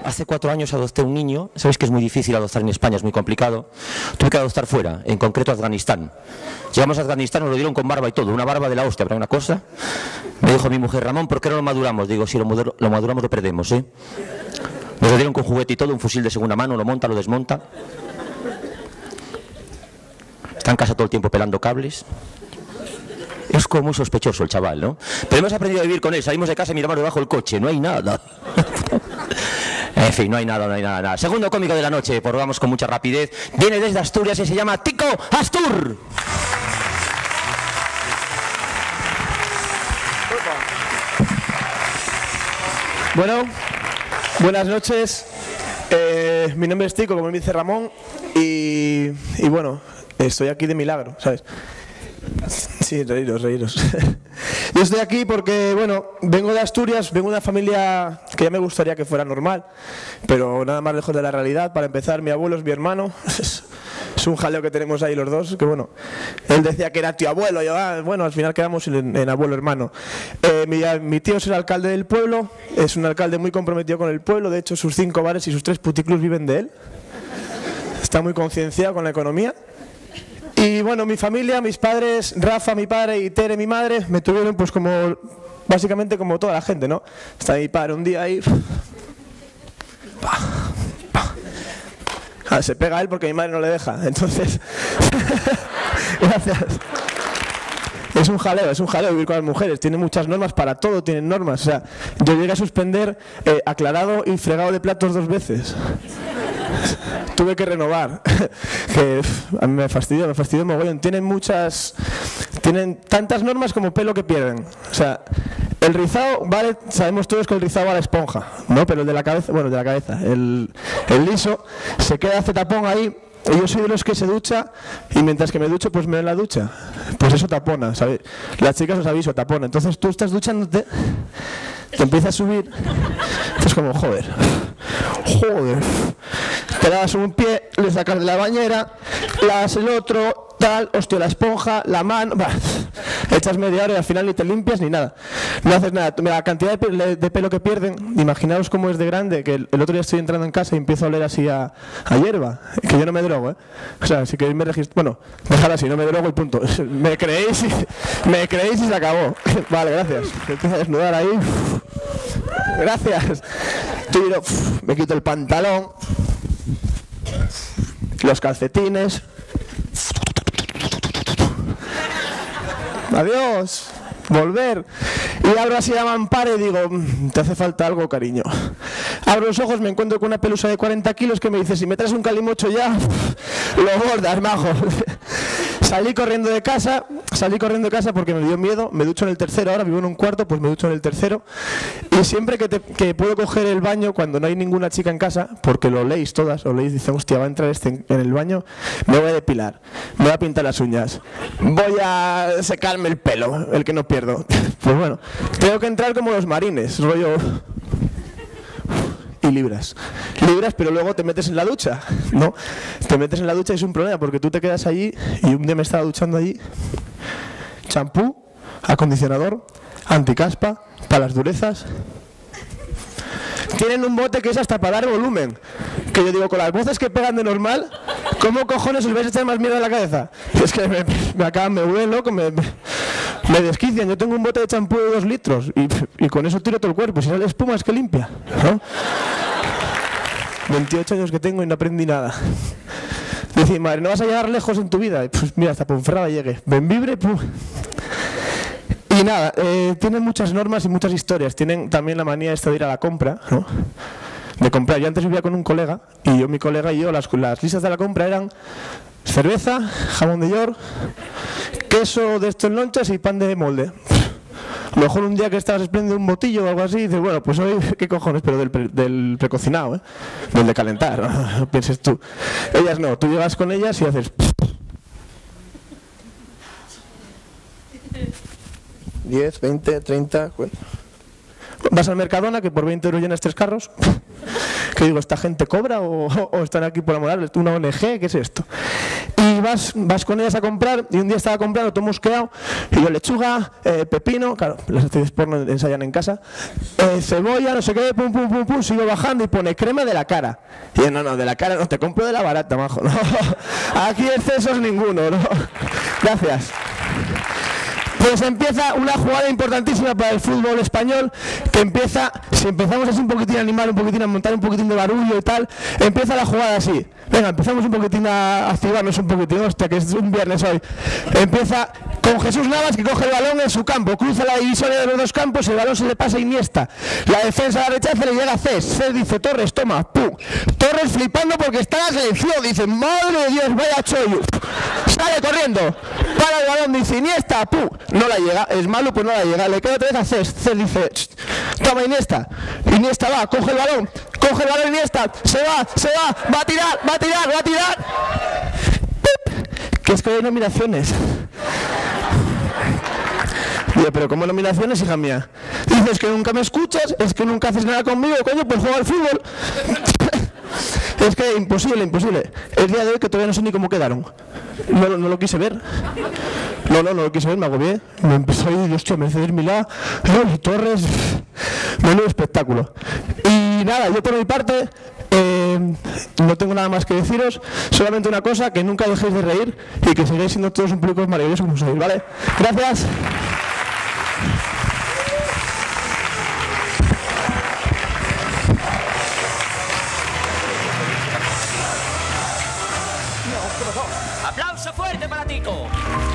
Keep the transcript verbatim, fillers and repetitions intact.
hace cuatro años adopté un niño. Sabéis que es muy difícil adoptar en España, es muy complicado. Tuve que adoptar fuera, en concreto Afganistán. Llegamos a Afganistán, nos lo dieron con barba y todo, una barba de la hostia, pero una cosa. Me dijo mi mujer, Ramón, ¿por qué no lo maduramos? Digo, si lo, maduro, lo maduramos lo perdemos, ¿eh? Nos lo dieron con juguete y todo, un fusil de segunda mano, lo monta, lo desmonta. Está en casa todo el tiempo pelando cables. Es como muy sospechoso el chaval, ¿no? Pero hemos aprendido a vivir con él. Salimos de casa y miramos debajo del coche. No hay nada. En fin, no hay nada, no hay nada, nada. Segundo cómico de la noche, por vamos con mucha rapidez. Viene desde Asturias y se llama Tico Astur. Bueno, buenas noches. Eh, mi nombre es Tico, como me dice Ramón. Y, y bueno, estoy aquí de milagro, ¿sabes? Sí, reíros, reíros. Yo estoy aquí porque, bueno, vengo de Asturias, vengo de una familia que ya me gustaría que fuera normal, pero nada más lejos de la realidad. Para empezar, mi abuelo es mi hermano. Es un jaleo que tenemos ahí los dos, que bueno, él decía que era tío abuelo, yo, ah, bueno, al final quedamos en, en abuelo hermano. Eh, mi, mi tío es el alcalde del pueblo, es un alcalde muy comprometido con el pueblo, de hecho sus cinco bares y sus tres puticlubs viven de él. Está muy concienciado con la economía. Y bueno, mi familia, mis padres, Rafa, mi padre, y Tere, mi madre, me tuvieron pues como, básicamente como toda la gente, ¿no? Está mi padre un día ahí... Ah, se pega a él porque mi madre no le deja, entonces... Gracias. Es un jaleo, es un jaleo vivir con las mujeres, tiene muchas normas, para todo tienen normas. O sea, yo llegué a suspender eh, aclarado y fregado de platos dos veces. Tuve que renovar, que a mí me fastidió, me fastidió mogollón. Tienen muchas, tienen tantas normas como pelo que pierden. O sea, el rizado, vale, sabemos todos que el rizado va a la esponja, ¿no? Pero el de la cabeza, bueno, de la cabeza, el, el liso, se queda hace tapón ahí. Y yo soy de los que se ducha y mientras que me ducho pues me da en la ducha. Pues eso tapona, ¿sabes? Las chicas os aviso, tapona. Entonces tú estás duchándote, te empieza a subir, pues como joder, joder. Te das un pie, le sacas de la bañera, le das el otro, tal, hostia, la esponja, la mano, bah, echas media hora y al final ni te limpias ni nada. No haces nada. Mira, la cantidad de, pe de pelo que pierden, imaginaos cómo es de grande, que el, el otro día estoy entrando en casa y empiezo a oler así a, a hierba, que yo no me drogo, ¿eh? O sea, si queréis me registro, bueno, dejar así, no me drogo y punto. Me creéis y, me creéis y se acabó. Vale, gracias. Me empiezo a desnudar ahí. Gracias. Tiro, me quito el pantalón, los calcetines. Adiós, volver. Y abro así la mampara y digo, te hace falta algo, cariño. Abro los ojos, me encuentro con una pelusa de cuarenta kilos que me dice, si me traes un calimocho ya, lo bordas, majo. Salí corriendo de casa, salí corriendo de casa porque me dio miedo, me ducho en el tercero, ahora vivo en un cuarto, pues me ducho en el tercero. Y siempre que, te, que puedo coger el baño cuando no hay ninguna chica en casa, porque lo leéis todas, o leéis, dicen, hostia, va a entrar este en, en el baño, me voy a depilar, me voy a pintar las uñas, voy a secarme el pelo, el que no pierdo. Pues bueno, tengo que entrar como los marines, rollo... y libras, libras, pero luego te metes en la ducha, ¿no? Te metes en la ducha y es un problema porque tú te quedas allí y un día me estaba duchando allí, champú, acondicionador, anticaspa, para las durezas. Tienen un bote que es hasta para dar volumen, que yo digo, con las voces que pegan de normal, ¿cómo cojones os vais a echar más mierda en la cabeza? Es que me, me acaban, me vuelven loco, me, me, me desquician. Yo tengo un bote de champú de dos litros y, y con eso tiro todo el cuerpo. Si sale espuma es que limpia, ¿no? veintiocho años que tengo y no aprendí nada. Decir, madre, no vas a llegar lejos en tu vida. Pues mira, hasta Ponferrada llegué. Benvibre, pum. Y nada, eh, tienen muchas normas y muchas historias. Tienen también la manía esta de ir a la compra, ¿no? De comprar. Yo antes vivía con un colega y yo, mi colega y yo, las, las listas de la compra eran cerveza, jamón de york, queso de estos en lonchas y pan de molde. A lo mejor un día que estabas desprendiendo un botillo o algo así, dices, bueno, pues hoy, ¿qué cojones? Pero del, pre, del precocinado, ¿eh? Del de calentar, ¿no? No pienses tú. Ellas no, tú llegas con ellas y haces... diez, veinte, treinta... Bueno. Vas al Mercadona, que por veinte euros llenas tres carros. Que digo, ¿esta gente cobra o, o están aquí por la moral? ¿Una O N G? ¿Qué es esto? Y y vas, vas con ellas a comprar, y un día estaba comprando todo mosqueado, y yo lechuga, eh, pepino, claro, las actrices porno ensayan en casa, eh, cebolla, no sé qué, pum, pum, pum, pum, sigo bajando y pone crema de la cara. Y yo, no, no, de la cara no, te compro de la barata, majo, no. Aquí excesos ninguno, no. Gracias. Pues empieza una jugada importantísima para el fútbol español, que empieza, si empezamos así un poquitín a animar, un poquitín a montar un poquitín de barullo y tal, empieza la jugada así. Venga, empezamos un poquitín a activarnos un poquitín, hostia, que es un viernes hoy. Empieza con Jesús Navas, que coge el balón en su campo, cruza la divisoria de los dos campos, el balón se le pasa a Iniesta. La defensa la rechaza y le llega a Cés. Cés dice, Torres, toma, pum. Torres flipando porque está la selección, dice, madre de Dios, vaya chollo. Sale corriendo, para el balón, dice Iniesta, pum. No la llega, es malo, pues no la llega. Le queda otra vez a Cés. Cés dice, toma Iniesta. Iniesta va, coge el balón, coge el balón Iniesta, se va, se va, va a tirar, va a tirar, va a tirar. ¡Pip! Que es que hay nominaciones. Digo, pero ¿cómo nominaciones, hija mía? Dices que nunca me escuchas, es que nunca haces nada conmigo, coño, pues juega al fútbol. Es que imposible, imposible. El día de hoy que todavía no sé ni cómo quedaron. No, no lo quise ver. No, no, no lo quise ver, me agobié. Me empezó a ir, hostia, Mercedes Milá, no, Torres. Menudo espectáculo. Y nada, yo por mi parte eh, no tengo nada más que deciros. Solamente una cosa, que nunca dejéis de reír y que sigáis siendo todos un público maravilloso como sois, ¿vale? Gracias. ¡Aplauso fuerte para Tico!